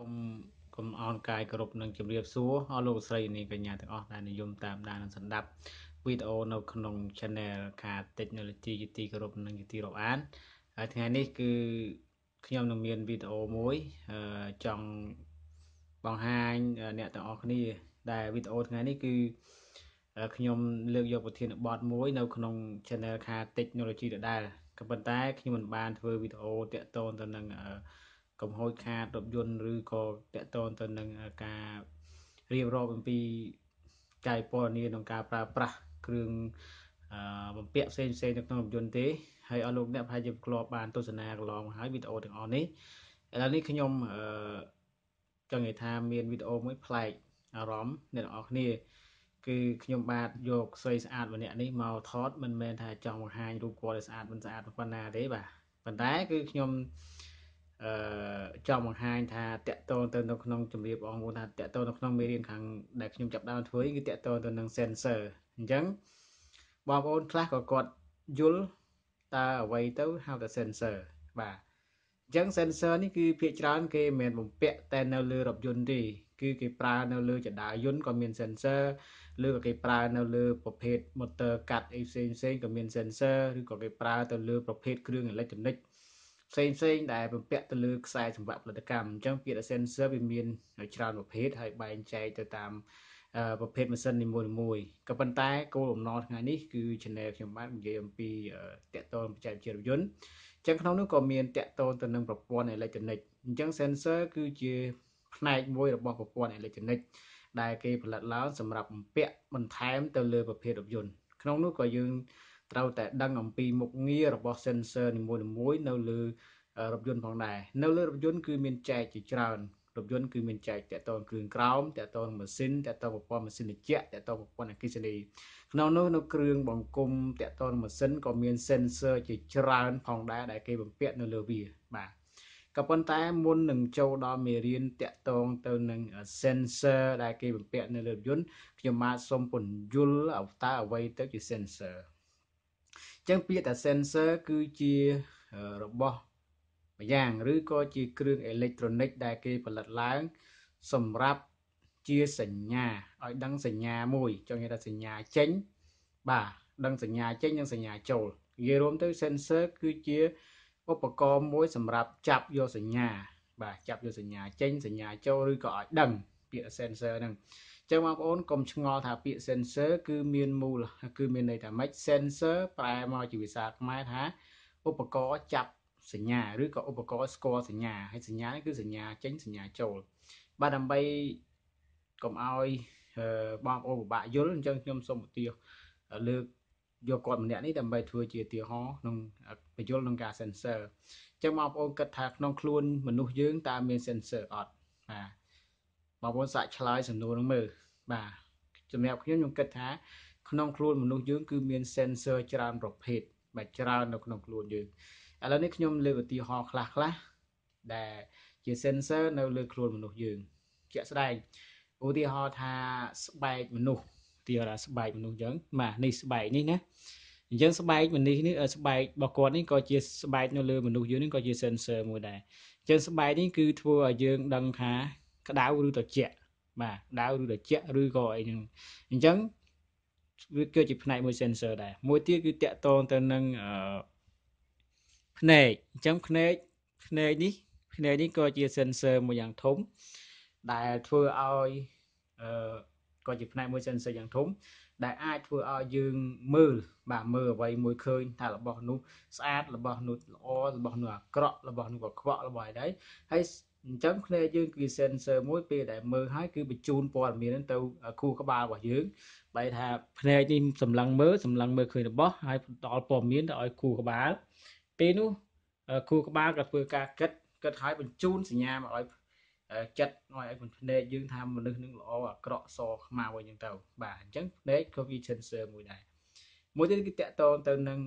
កុំអោនកាយគោរពនឹងជំរាបសួរអស់លោកស្រីនាងកញ្ញាទាំងអស់ដែលនិយមតាមដាននិងស្ដាប់វីដេអូនៅក្នុង Channel ខា Technology ជាទីគោរពនិងជាទីរាប់អានហើយថ្ងៃនេះគឺខ្ញុំនឹងមានវីដេអូមួយចង់បង្ហាញអ្នកទាំងអស់គ្នាដែលវីដេអូថ្ងៃនេះគឺខ្ញុំលើកយកប្រធានបទមួយនៅក្នុង Channel ខា Technology ដដែលក៏ប៉ុន្តែខ្ញុំមិនបានធ្វើវីដេអូតាក់ទងទៅនឹងកំហូចខាតរថយន្តឬក៏តាក់ទងទៅនឹងការរៀបរាប់អំពីកាយពណ៌នាក្នុងការប្រើប្រាស់គ្រឿងបំពាក់ផ្សេងៗនៅក្នុងរថយន្តទេហើយអស់លោកអ្នកប្រហែលជាធ្លាប់បានទស្សនាកន្លងហើយវីដេអូទាំងអស់នេះឥឡូវនេះខ្ញុំចង់និយាយថាមានវីដេអូមួយប្លែកអារម្មណ៍អ្នកទាំងអស់គ្នាគឺខ្ញុំបាទយកស្រីស្អាតម្នាក់នេះមកថតមិនមែនថាចង់បង្ហាញរូបគាត់ឲ្យស្អាតមិនស្អាតប៉ុណ្ណាទេបាទប៉ុន្តែគឺខ្ញុំចង់បង្ហាញថាតកតងទៅនៅក្នុងជំរាបបងប្អូនថាតកតងនៅក្នុងមេរៀនខាងដែលខ្ញុំចាប់ដើមធ្វើគឺតកតងទៅនឹង sensor អញ្ចឹងបងប្អូនខ្លះក៏គាត់យល់តើអ្វីទៅហៅថា sensor បាទអញ្ចឹង sensor នេះគឺភាគច្រើនគេមិនមែនបំពាក់តែនៅលើរថយន្តទេគឺគេប្រើនៅលើចដាយន្តក៏មាន sensor ឬក៏គេប្រើនៅលើប្រភេទ motor កាត់អីផ្សេងក៏មាន sensor ឬក៏គេប្រើទៅលើប្រភេទគ្រឿងអេឡិចត្រូនិកផ្សេងដែលបំពាក់ទៅលើខ្សែសង្វាក់ផលិតកម្មអញ្ចឹងពាក្យថា sensor វាមានច្រើនប្រភេទហើយបែងចែកទៅតាមប្រភេទម៉ាស៊ីននីមួយៗក៏ប៉ុន្តែគោលបំណងថ្ងៃនេះគឺ channel ខ្ញុំបាននិយាយអំពីតកតងបច្ចេកវិទ្យារថយន្តអញ្ចឹងក្នុងនោះក៏មានតកតងទៅនឹងប្រព័ន្ធអេឡិចត្រូនិកអញ្ចឹង sensor គឺជាផ្នែកមួយរបស់ប្រព័ន្ធអេឡិចត្រូនិកដែលគេផលិតឡើងសម្រាប់បំពាក់បន្ថែមទៅលើប្រភេទរថយន្តក្នុងនោះក៏យើងត្រូវតែដឹងអំពីមុខងាររបស់ sensor នីមួយៗនៅលើរថយន្តផងដែរនៅលើរថយន្តគឺមានចែកជាច្រើនរថយន្តគឺមានចែកតកតងគ្រឿងក្រោមតកតងម៉ាស៊ីនតកតងប្រព័ន្ធម៉ាស៊ីនត្រជាក់តកតងប្រព័ន្ធអគ្គិសនីក្នុងនោះនៅគ្រឿងបង្គុំតកតងម៉ាស៊ីនក៏មាន sensor ជាច្រើនផងដែរដែលគេបំពាក់នៅលើវាបាទក៏ប៉ុន្តែមុននឹងចូលដល់មេរៀនតកតងទៅនឹង sensor ដែលគេបំពាក់នៅលើរថយន្តខ្ញុំបាទសូមពន្យល់តើអ្វីទៅជា sensor អញ្ចឹងពាក្យថា sensor គឺជារបស់ម្យ៉ាងឬក៏ជាគ្រឿងអេឡិចត្រូនិកដែលគេផលិតឡើងសម្រាប់ជាសញ្ញាឲ្យដឹងសញ្ញាមួយចង់និយាយថាសញ្ញាចេញបាទដឹងសញ្ញាចេញនិងសញ្ញាចូលនិយាយរួមទៅ sensor គឺជាឧបករណ៍មួយសម្រាប់ចាប់យកសញ្ញាបាទចាប់យកសញ្ញាចេញសញ្ញាចូលឬក៏ឲ្យដឹងពាក្យ sensor ហ្នឹងចឹងបងប្អូនកុំឆ្ងល់ថាពាក្យ sensor គឺមានមូលគឺមានន័យថាម៉េច sensor ប្រែមកជាភាសាខ្មែរថាឧបករណ៍ចាប់សញ្ញាឬក៏ឧបករណ៍ស្គាល់សញ្ញាហើយសញ្ញានេះគឺសញ្ញាចេញសញ្ញាចូលបាទដើម្បីកុំឲ្យបងប្អូនពិបាកយល់អញ្ចឹងខ្ញុំសូមឧទាហរណ៍លើកយកគាត់ម្នាក់នេះដើម្បីធ្វើជាឧទាហរណ៍ក្នុងបញ្យល់ក្នុងការ sensor អញ្ចឹងបងប្អូនគិតថាក្នុងខ្លួនមនុស្សយើងតើមាន sensor អត់បាទបងប្អូនសាកឆ្លើយសំណួរនឹងមើលបាទសម្រាប់ខ្ញុំគិតថាក្នុងខ្លួនមនុស្សយើងគឺមាន sensor ច្រើនប្រភេទបាទច្រើននៅក្នុងខ្លួនយើងឥឡូវនេះខ្ញុំលើកឧទាហរណ៍ខ្លះដែលជា sensor នៅលើខ្លួនមនុស្សយើងជាក់ស្ដែងឧទាហរណ៍ថាស្បែកមនុស្សឧទាហរណ៍ថាស្បែកមនុស្សអញ្ចឹងបាទនេះស្បែកនេះណាអញ្ចឹងស្បែកមនុស្សនេះស្បែករបស់គាត់នេះក៏ជាស្បែកនៅលើមនុស្សយើងនេះក៏ជា sensor មួយដែរអញ្ចឹងស្បែកនេះគឺធ្វើឲ្យយើងដឹងថាក្តៅឬត្រជាក់បាទក្តៅឬត្រជាក់ឬក៏អីហ្នឹងអញ្ចឹងវាគឺជាផ្នែកមួយ sensor ដែរមួយទៀតគឺតាក់ទងទៅនឹងភ្នែកអញ្ចឹងភ្នែកនេះក៏ជា sensor មួយយ៉ាងធំដែលធ្វើឲ្យក៏ជាផ្នែកមួយ sensor យ៉ាងធំដែលអាចធ្វើឲ្យយើងមើលអ្វីមួយឃើញថារបស់នោះស្អាតរបស់នោះល្អរបស់នោះអាក្រក់របស់នោះកខ្វក់របស់អីដែរហើយអញ្ចឹងភ្នែកយើងគឺ sensor មួយពេលដែលមើលហើយគឺបញ្ជូនព័ត៌មានទៅខួរក្បាលរបស់យើងបែរថាភ្នែកនេះសម្លឹងមើលឃើញរបស់ហើយបន្តព័ត៌មានទៅឲ្យខួរក្បាលពេលនោះខួរក្បាលក៏ធ្វើការគិតឲ្យបញ្ជូនសញ្ញាមកឲ្យចិត្តឲ្យភ្នែកយើងថាមនុស្សនឹងល្អអាក្រក់សខ្មៅអីចឹងទៅបាទអញ្ចឹងភ្នែកក៏វា sensor មួយដែរមួយទៀតគឺតាក់ទងទៅនឹង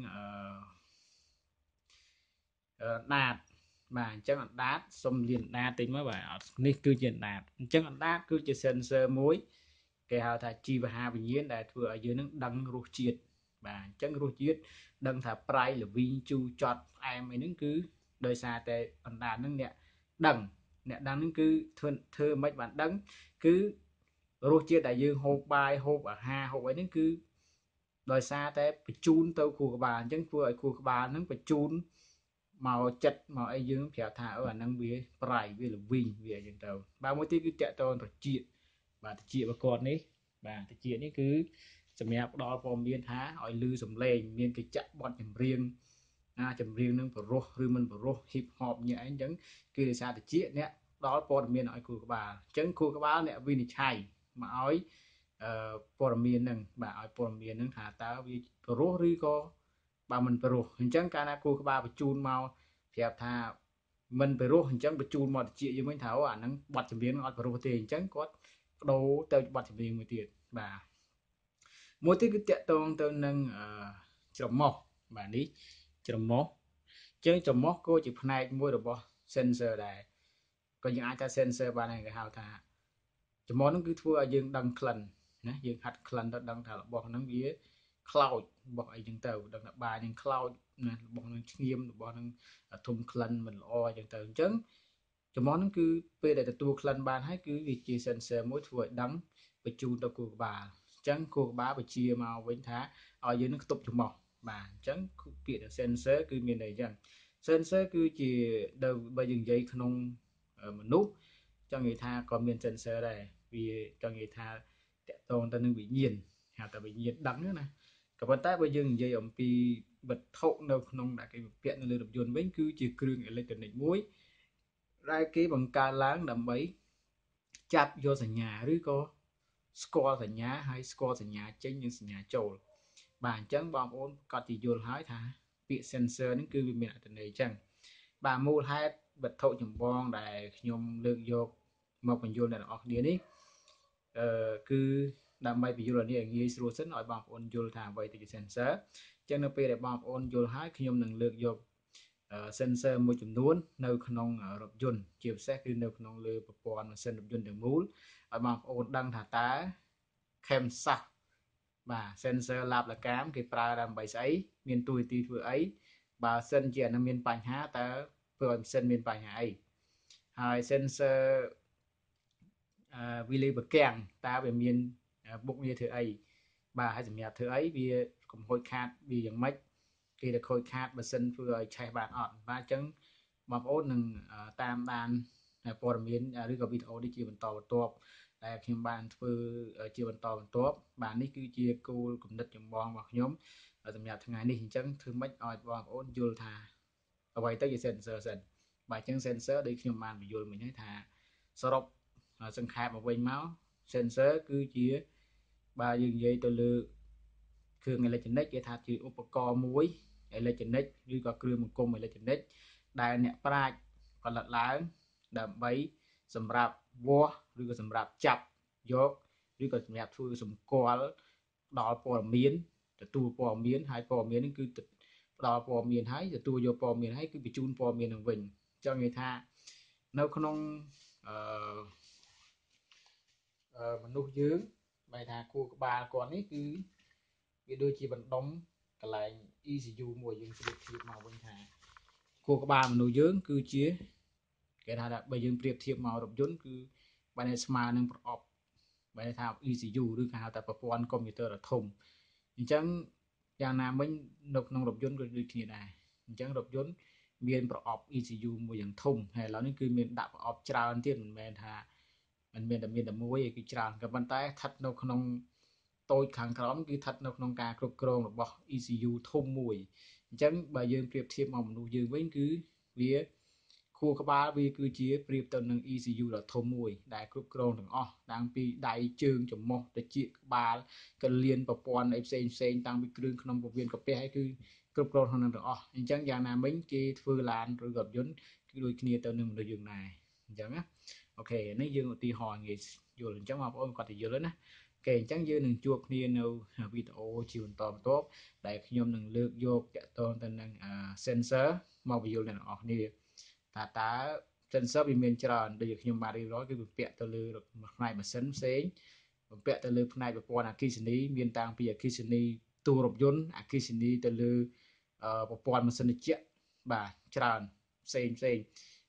ដាតបាទអញ្ចឹងអណ្ដាតសុំលៀនអណ្ដាតតិចមកបាទនេះគឺជាអណ្ដាតអញ្ចឹងអណ្ដាតគឺជា sensor មួយគេហៅថាជីវហាវិញ្ញាណដែលធ្វើឲ្យយើងនឹងដឹងរសជាតិបាទអញ្ចឹងរសជាតិដឹងថាប្រៃល្វីងជូរចត់ផ្អែមអីហ្នឹងគឺដោយសារតែអណ្ដាតហ្នឹងអ្នកដឹងអ្នកដឹងហ្នឹងគឺធ្វើមិនបានដឹងគឺរសជាតិដែលយើងហូបបាយហូបអាហារហូបអីហ្នឹងគឺដោយសារតែបញ្ជូនទៅខួរក្បាលអញ្ចឹងធ្វើឲ្យខួរក្បាលហ្នឹងបញ្ជូនមកចិត្តមកអីយើងប្រាប់ថាអាហ្នឹងវាប្រៃវាល្វីងវាអញ្ចឹងទៅបាទមួយទៀតគឺតកតងត្រចៀកបាទត្រចៀករបស់គាត់នេះបាទត្រចៀកនេះគឺសម្រាប់ផ្ដល់ព័ត៌មានថាឲ្យលឺសំឡេងមានកញ្ចក់បត់ចម្រៀងចម្រៀងនឹងបរោះឬមិនបរោះ hip hop ញ៉ាអីអញ្ចឹងគឺដោយសារតិចអ្នកផ្ដល់ព័ត៌មានឲ្យគូក្បាលអញ្ចឹងគូក្បាលអ្នកវិនិច្ឆ័យមកឲ្យព័ត៌មានហ្នឹងបាទឲ្យព័ត៌មានហ្នឹងថាតើវាបរោះឬក៏បើមិនបរោះអញ្ចឹងកាលណាគូក្បាលបញ្ជូនមកប្រាប់ថាមិនបរោះអញ្ចឹងបញ្ជូនមកតិចយើងវិញថាអូអាហ្នឹងបတ်ចម្រៀងអត់បរោះទេអញ្ចឹងគាត់បដូរទៅបတ်ចម្រៀងមួយទៀតបាទមួយទៀតគឺតាក់ទងទៅនឹងច្រមុះបាទនេះច្រមុះចឹងច្រមុះក៏ជាផ្នែកមួយរបស់ sensor ដែរក៏យើងអាចថា sensor បានគេហៅថាច្រមុះហ្នឹងគឺធ្វើឲ្យយើងដឹងក្លិនណាយើងហាត់ក្លិនទៅដឹងថារបស់ហ្នឹងវាខ្លោចរបស់អីចឹងទៅដឹងថាបាយនឹងខ្លោចណារបស់នឹងឈាមរបស់នឹងធំក្លិនមិនល្អចឹងទៅអញ្ចឹងច្រមុះហ្នឹងគឺពេលដែលទទួលក្លិនបានហើយគឺវាជា sensor មួយធ្វើឲ្យដឹងបញ្ជូនទៅគូក្បាលអញ្ចឹងគូក្បាលបញ្ជាមកវិញថាឲ្យយើងនឹងខ្ទប់ច្រមុះបាទអញ្ចឹងពាក្យថា sensor គឺមានន័យអញ្ចឹង sensor គឺជាដល់បើយើងនិយាយក្នុងមនុស្សចង់និយាយថាក៏មាន sensor ដែរវាចង់និយាយថាតកតងទៅនឹងវិញ្ញាណហៅថាវិញ្ញាណដឹងណាក៏ប៉ុន្តែបើយើងនិយាយអំពីវត្ថុនៅក្នុងដែលគេពាក់នៅលើរថយន្តវិញគឺជាគ្រឿងអេឡិចត្រូនិកមួយដែលគេបង្កើតឡើងដើម្បីចាប់យកសញ្ញាឬក៏ស្គាល់សញ្ញាហើយស្គាល់សញ្ញាចេញនិងសញ្ញាចូលបាទអញ្ចឹងបងប្អូនក៏ទីយល់ហើយថាពាក្យ sensor ហ្នឹងគឺវាមានអត្ថន័យអញ្ចឹងបាទមូលហេតុវត្ថុចម្បងដែលខ្ញុំលើកយកមកបញ្យល់អ្នកទាំងអស់គ្នានេះគឺដើម្បីបញ្យល់ឲ្យងាយស្រួលសិនឲ្យបងប្អូនយល់ថាអ្វីទៅជា sensor អញ្ចឹងនៅពេលដែលបងប្អូនយល់ហើយខ្ញុំនឹងលើកយក sensor មួយចំនួននៅក្នុងរថយន្តជាពិសេសគឺនៅក្នុងលើប្រព័ន្ធម៉ាស៊ីនរថយន្តទាំងមូលឲ្យបងប្អូនដឹងថាតើ camshaft បាទ sensor ឡាបលកាមគេប្រើដើម្បីស្អីមានតួនាទីធ្វើអីបើសិនជាអានឹងមានបញ្ហាតើធ្វើឲ្យម៉ាស៊ីនមានបញ្ហាអីហើយ sensor វាលឺប្រកាំងតើវាមានបុកងារធ្វើអីបាទហើយសម្រាប់ធ្វើអីវាកំហូចខាតវាយ៉ាងម៉េចគេទៅខូចខាតម៉ាស៊ីនធ្វើឲ្យឆេះបានអត់បាទអញ្ចឹងបងប្អូននឹងតាមដានព័ត៌មានឬក៏វីដេអូនេះជាបន្តបន្ទាប់ដែលខ្ញុំបានធ្វើជាបន្តបន្ទាប់បាទនេះគឺជាគោលគំនិតចម្បងរបស់ខ្ញុំសម្រាប់ថ្ងៃនេះអញ្ចឹងធ្វើម៉េចឲ្យបងប្អូនយល់ថាអ្វីទៅជា sensor សិនបាទអញ្ចឹង sensor ដូចខ្ញុំបានបញ្យល់មិញហ្នឹងថាសរុបសង្ខេបមកវិញមក sensor គឺជាបើយើងនិយាយទៅលើគ្រឿងអេឡិចត្រូនិកគេថាជាឧបករណ៍មួយអេឡិចត្រូនិកឬក៏គ្រឿងបង្គុំអេឡិចត្រូនិកដែលអ្នកប្រាជ្ញផលិតឡើងដើម្បីសម្រាប់វាស់ឬក៏សម្រាប់ចាប់យកឬក៏សម្រាប់ធ្វើសម្គាល់ដល់ព័ត៌មានទទួលព័ត៌មានហើយព័ត៌មាននេះគឺផ្ដល់ព័ត៌មានហើយទទួលយកព័ត៌មានហើយគឺបញ្ជូនព័ត៌មាននឹងវិញចង់និយាយថានៅក្នុងមនុស្សយើងបែរថាគួរក្បាលគាត់នេះគឺវាដូចជាបណ្ដុំកន្លែង ECU មួយយើងប្រៀបធៀបមកវិញថាគួរក្បាលមនុស្សយើងគឺជាគេថាបើយើងប្រៀបធៀបមករថយន្តគឺបែរស្មើនឹងប្រអប់បែរថា ECU ឬគេហៅថាប្រព័ន្ធកុំព្យូទ័រដ៏ធំអញ្ចឹងយ៉ាងណាមិញនៅក្នុងរថយន្តក៏ដូចគ្នាដែរអញ្ចឹងរថយន្តមានប្រអប់ ECU មួយយ៉ាងធំហើយឥឡូវនេះគឺមានដាក់ប្រអប់ច្រើនទៀតមិនមែនថាมันមានតែមួយឯគឺច្រើនក៏ប៉ុន្តែស្ថិតនៅក្នុងតូចខាងក្រោមគឺស្ថិតនៅក្នុងការគ្រប់គ្រងរបស់ ECU ធំមួយអញ្ចឹងបើយើងប្រៀបធៀបមកមនុស្សយើងវិញគឺវាខួរក្បាលវាគឺជាប្រៀបទៅនឹង ECU ដ៏ធំមួយដែលគ្រប់គ្រងទាំងអស់តាំងពីដៃជើងច្រមុះត្រចៀកក្បាលកលៀនប្រព័ន្ធអីផ្សេងតាំងពីគ្រឿងក្នុងពោះវៀនកាពះឯគឺគ្រប់គ្រងក្នុងនឹងទាំងអស់អញ្ចឹងយ៉ាងណាមិញគេធ្វើឡានឬរថយន្តគឺដូចគ្នាទៅនឹងមនុស្សយើងដែរអញ្ចឹងណាអូខេនេះយើងឧទាហរណ៍ងាយយល់អញ្ចឹងបងប្អូនគាត់ទៅយល់ណាអូខេអញ្ចឹងយើងនឹងជួបគ្នានៅវីដេអូជាបន្តបន្ទាប់ដែលខ្ញុំនឹងលើកយកតកតងទៅនឹង sensor មកបញ្យល់អ្នកនរគ្នាតើ sensor វាមានច្រើនដូចខ្ញុំបានរៀបរាប់គឺវាពាក់ទៅលើផ្នែកម៉ាស៊ីនផ្សេងពាក់ទៅលើផ្នែកប្រព័ន្ធអគ្គិសនីមានតាំងពីអគ្គិសនីតួរថយន្តអគ្គិសនីទៅលើប្រព័ន្ធម៉ាស៊ីនត្រជាក់បាទច្រើនផ្សេង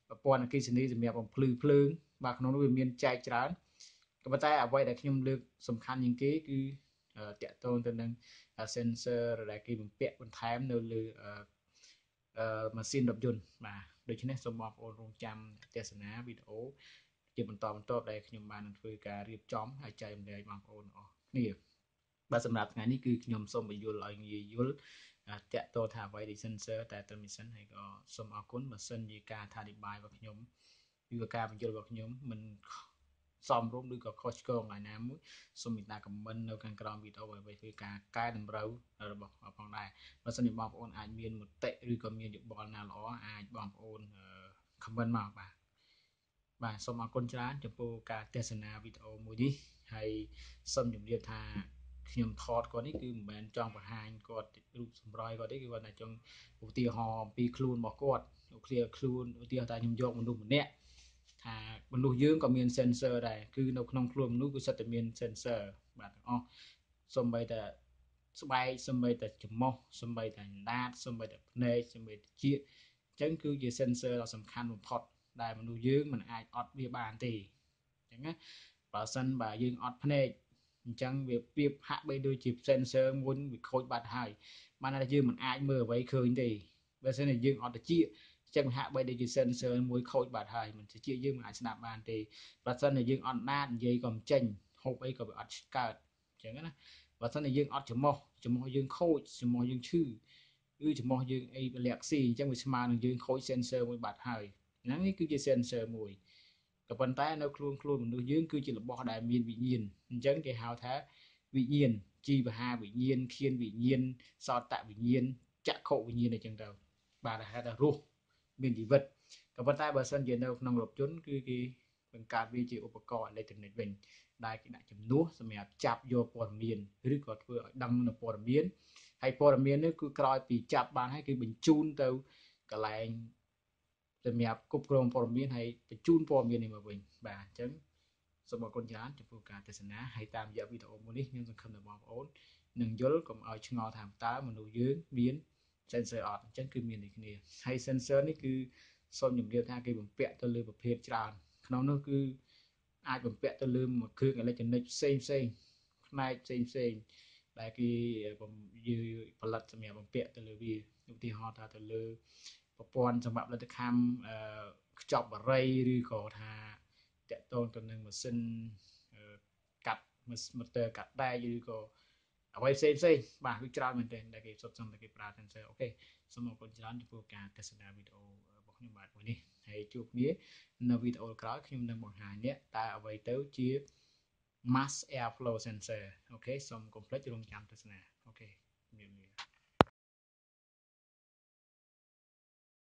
ប្រព័ន្ធអគ្គិសនីសម្រាប់បំភ្លឺភ្លើងបាទក្នុងនោះវាមានចែកច្រើនក៏ប៉ុន្តែអ្វីដែលខ្ញុំលើកសំខាន់ជាងគេគឺតាក់ទងទៅនឹង sensor ដែលគេបំពាក់បន្ថែមនៅលើម៉ាស៊ីនរថយន្តបាទដូច្នេះសូមបងប្អូនរងចាំទស្សនាវីដេអូជាបន្តបន្ទាប់ដែលខ្ញុំបានធ្វើការរៀបចំហើយចែករំលែកបងប្អូនអស់គ្នាបាទសម្រាប់ថ្ងៃនេះគឺខ្ញុំសូមបញ្យល់ឲ្យងាយយល់តាក់ទងថាអ្វីដែល sensor តែត្រឹមនេះសិនហើយក៏សូមអរគុណបើសិនជាការអធិប្បាយរបស់ខ្ញុំឬក៏ការបញ្យល់របស់ខ្ញុំមិនសមរម្យឬក៏ខុសឆ្គងឡើយណាមួយសូមមេត្តា comment នៅខាងក្រោមវីដេអូឲ្យធ្វើការកែតម្រូវរបស់ផងដែរបើសិនជាបងប្អូនអាចមានមតិឬក៏មានយោបល់ណាល្អអាចបងប្អូន comment មកបាទសូមអរគុណច្រើនចំពោះការទស្សនាវីដេអូមួយនេះហើយសូមជម្រាបថាខ្ញុំថតគាត់នេះគឺមិនមែនចង់បង្ហាញគាត់រូបសម្រស់គាត់ទេគឺគាត់តែចង់ឧទាហរណ៍អំពីខ្លួនរបស់គាត់ខ្លួនឧទាហរណ៍ថាខ្ញុំយកមនុស្សម្នាក់ថាមនុស្សយើងក៏មាន sensor ដែរគឺនៅក្នុងខ្លួនមនុស្សគឺសិតតែមាន sensor បាទទាំងអស់សូម្បីតែស្បែកសូម្បីតែច្រមុះសូម្បីតែដាតសូម្បីតែភ្នែកសូម្បីតែជៀកអញ្ចឹងគឺជា sensor ដ៏សំខាន់បំផុតដែលមនុស្សយើងមិនអាចអត់វាបានទេអញ្ចឹងណាបើសិនបើយើងអត់ភ្នែកអញ្ចឹងវាប្រៀបហាក់បីដូចជា sensor មួយវាខូចបាត់ហើយបានតែយើងមិនអាចមើលអ្វីឃើញទេបើសិនជាយើងអត់តិចអញ្ចឹងហាក់បីដូចជា sensor មួយខូចបាត់ហើយមិនតិចយើងមិនអាចស្ដាប់បានទេបើសិនជាយើងអត់ណាតនិយាយក៏មិនចេញហូបអីក៏វាអត់កើតអញ្ចឹងណាបើសិនជាយើងអត់ច្រមុះយើងខូចច្រមុះយើងឈឺគឺច្រមុះយើងអីវាលាក់ស៊ីអញ្ចឹងវាស្មើនឹងយើងខូច sensor មួយបាត់ហើយហ្នឹងនេះគឺជា sensor មួយក៏ប៉ុន្តែនៅខ្លួនមនុស្សយើងគឺជារបស់ដែលមានវិញ្ញាណអញ្ចឹងគេហៅថាវិញ្ញាណជីវហាវិញ្ញាណឃានវិញ្ញាណសោតវិញ្ញាណចក្ខុវិញ្ញាណអញ្ចឹងទៅបាទហៅថារស់មានជីវិតក៏ប៉ុន្តែបើសិនជានៅក្នុងរថយន្តគឺគេបង្កើតវាជាឧបករណ៍អេឡិចត្រូនិកវិញដែលគេដាក់ជំនួសសម្រាប់ចាប់យកព័ត៌មានឬក៏ធ្វើឲ្យដឹងនៅព័ត៌មានហើយព័ត៌មាននេះគឺក្រោយពីចាប់បានហើយគឺបញ្ជូនទៅកន្លែងសម្រាប់គ្រប់គ្រងព័ត៌មានហើយបញ្ជូនព័ត៌មាននេះមកវិញបាទអញ្ចឹងសូមអរគុណច្រើនចំពោះការទស្សនាហើយតាមរយៈវីដេអូមួយនេះខ្ញុំសង្ឃឹមថាបងប្អូននឹងយល់កុំឲ្យឆ្ងល់ថាតើមនុស្សយើងមាន sensor អត់អញ្ចឹងគឺមានដូចគ្នាហើយ sensor នេះគឺសូមជម្រាបថាគេបំពាក់ទៅលើប្រភេទច្រើនក្នុងនោះគឺអាចបំពាក់ទៅលើមួយគ្រឿងអេឡិចត្រូនិកផ្សេងផ្នែកផ្សេងដែលគេផលិតសម្រាប់បំពាក់ទៅលើវាឧទាហរណ៍ថាទៅលើប្រព័ន្ធសម្រាប់ផលិតកម្មខ្ចប់បារីឬក៏ថាតាក់ទងទៅនឹងម៉ាស៊ីនកាត់motor កាត់ដែកឬក៏អ្វីផ្សេងបាទគឺច្រើនមែនទែនដែលគេសុទ្ធសឹងតែគេប្រើ sensor អូខេសូមអរគុណច្រើនចំពោះការទស្សនាវីដេអូរបស់ខ្ញុំបាទមួយនេះហើយជួបគ្នានៅវីដេអូក្រោយខ្ញុំនឹងបង្ហាញអ្នកតើអ្វីទៅជា mass airflow sensor អូខេសូមកុំភ្លេចរងចាំទស្សនាអូខេជំរាបលា